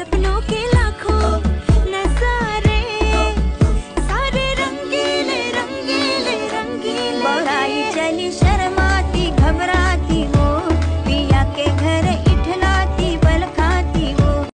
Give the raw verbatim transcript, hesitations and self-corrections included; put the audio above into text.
सपनों के लाखों नजारे, सारे रंगीले रंगीले रंगीले। बढ़ाई चली